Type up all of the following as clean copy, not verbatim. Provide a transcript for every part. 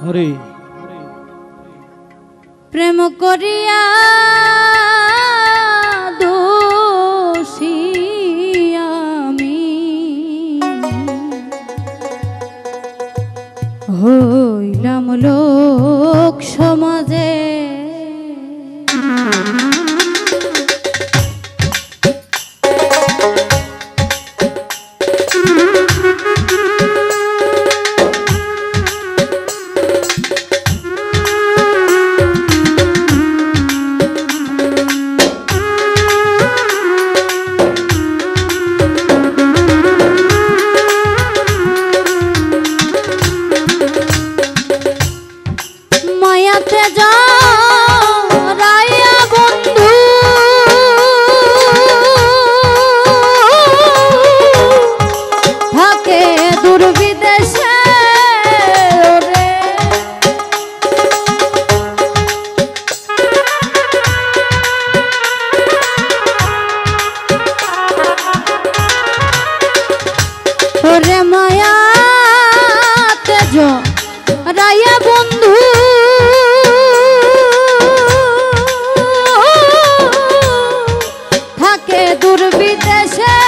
হরি প্রেম করিয়া দোষী আমি হইলাম লোক সমাজে মায়াতে জড়াইয়া বন্ধু থাকে দূর বিদেশে রে ওরে মায়াতে জড়াইয়া বন্ধু দূর বিদেশে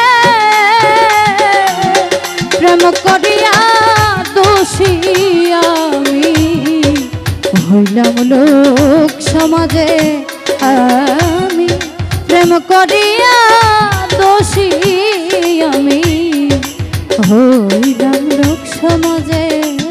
প্রেম করিয়া দোষী আমি হইলাম লোক সমাজে আমি প্রেম করিয়া দোষী আমি হইলাম লোক সমাজে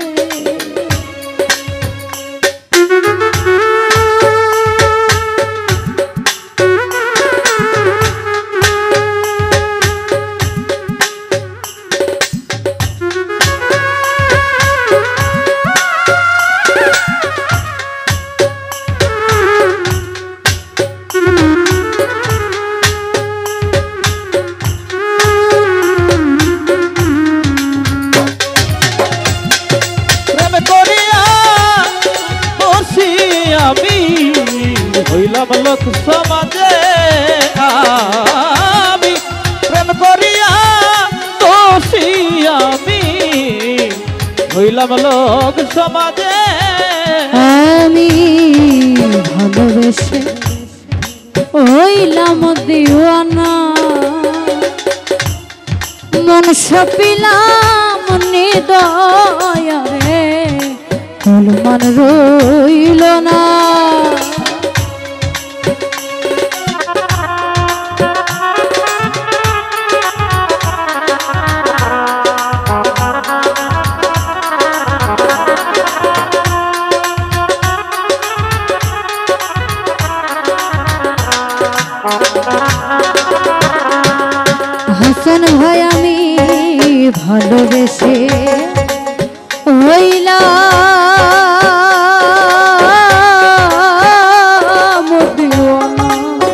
হইলাম লোক সমাজে আমি প্রেম করিয়া দোষী আমি হইলাম লোক সমাজে আমি ভালোবেসে হইলাম দিওয়ানা মন সপিলাম নিদয়া রে মান রইল না হাসান ভাই আমি ভালোবেসে হইলাম দিওয়ানা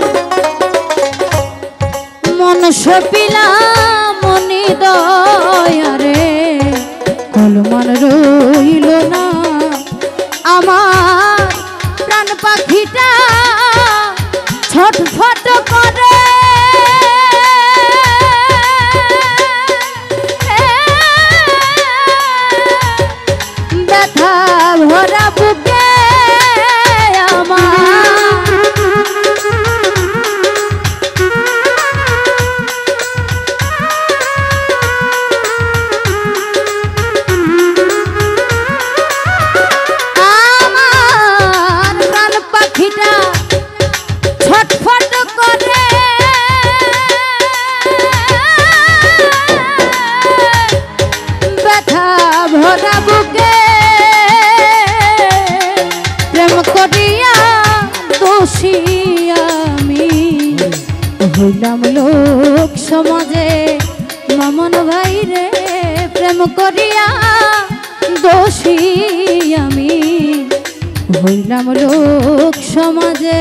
মন সপিলাম নিদয়া রে কলমান রইল না আমার প্রাণ পাখিটা ছটফট করে ব্যথা ভরা বুকে আমার প্রাণ পাখিটা ছটফট করে ব্যথা ভরা বুকে প্রেম করিয়া দোষী আমি হইলাম লোক সমাজে মামন ভাই রে প্রেম করিয়া দোষী আমি হইলাম লোক সমাজে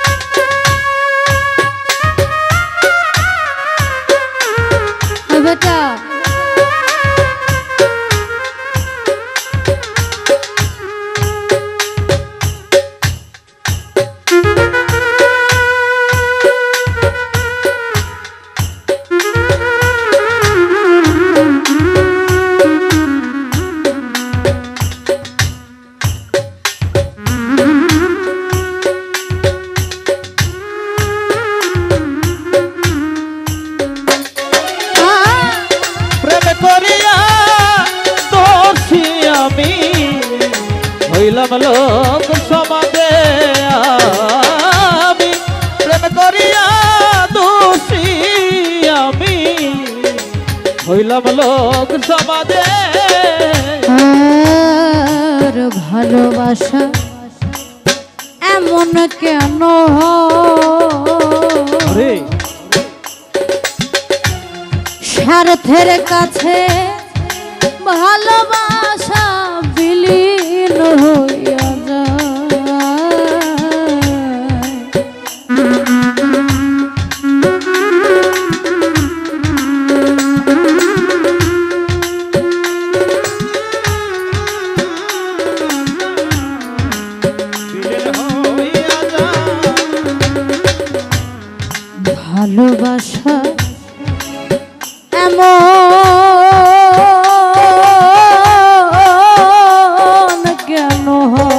বেটা আমি হইলাম লোক সমাজে আমি প্রেম করিয়া দোষী আমি হইলাম লোক সমাজে আর ভালোবাসা এমন কেন রে স্বার্থের কাছে ভালোবাসা বিলীন হইয়া যায়। ভালোবাসা এমন কেন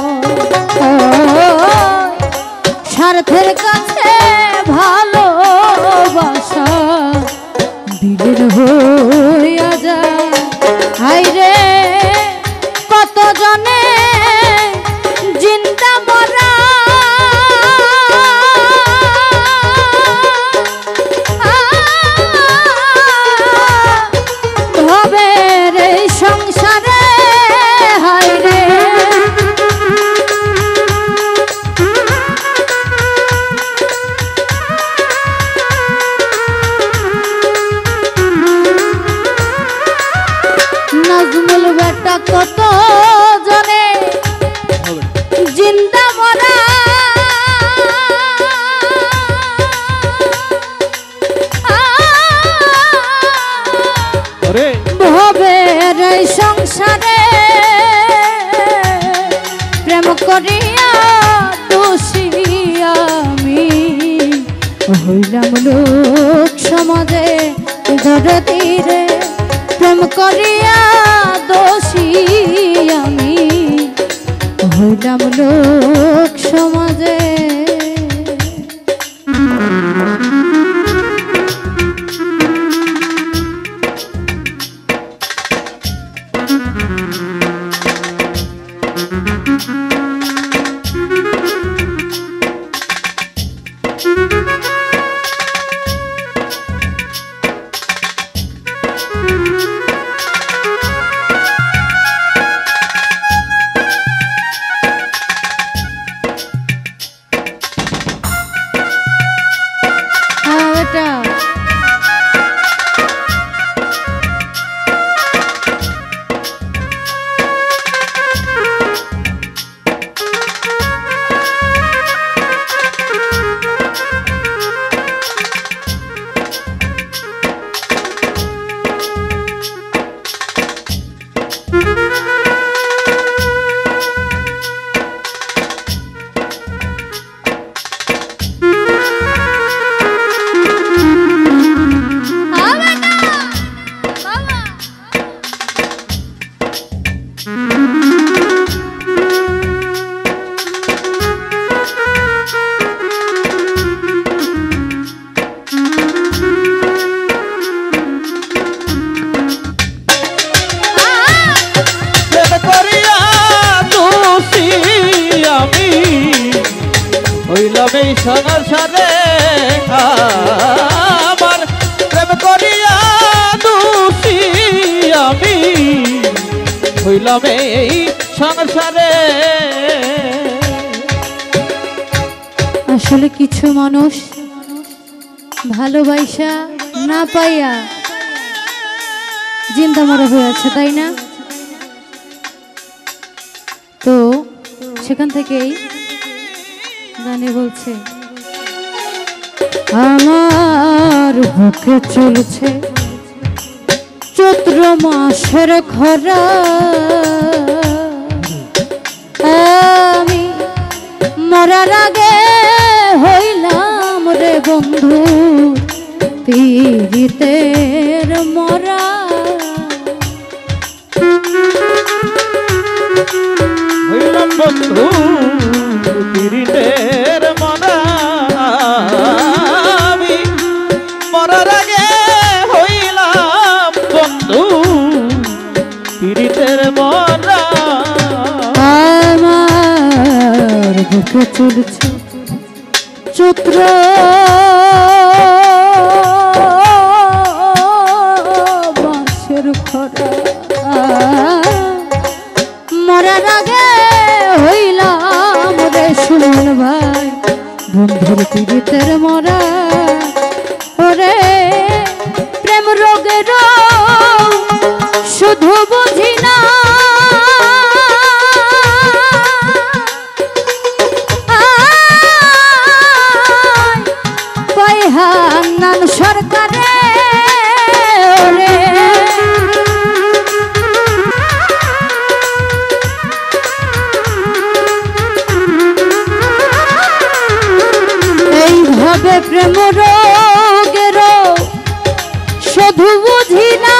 স্বার্থের কাছে ভালোবাসা দিলের হইয়া যায়। হাইরে কত জনে জিন্দা মরা ভবের এই সংসারে হাইরে নাজমুল বেটা কত জনে জিন্দা মরা রে ভবের এই সংসারে প্রেম করিয়া দোষী আমি হইলাম লোক সমাজে ধরে তীরে প্রেম করিয়া দোষী আমি হইলাম লোক সমাজে। হইলাম এই সংসারে আমার প্রেম করিয়া দোষী আমি হইলাম এই সংসারে। আসলে কিছু মানুষ ভালোবাসা না পাইয়া জিন্দা মরা হয়ে আছে, তাই না? তো সেখান থেকেই গানে বলছে, আমার বুকে চলছে চৈত্র মাসের খরা, আমি মরার আগে হইলাম রে বন্ধু পীড়িতের মরা। হইলাম বন্ধু পীড়িতের মরা, আমি মরার আগে হইলাম বন্ধু পীড়িতের মরা। বুকে চলছে চৈত্র মাসের খরা মরার আগে হইলাম রে সুমন ভাই বন্ধুর পীড়িতের মরা ওরে প্রেম রোগের শুধু বুঝি না হান্নান সরকারে ওরে এইভাবে প্রেম রোগের শুধু বুঝি না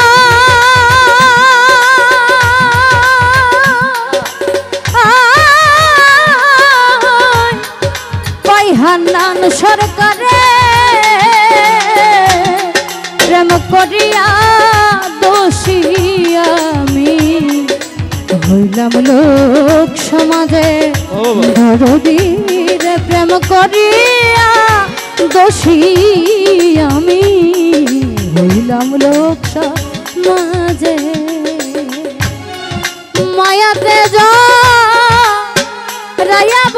হান্নান সরকারে প্রেম করিয়া দোষী আমি হইলাম লোক সমাজে দরদীর প্রেম করিয়া দোষী আমি হইলাম লোক সমাজে মায়াতে যা রায়া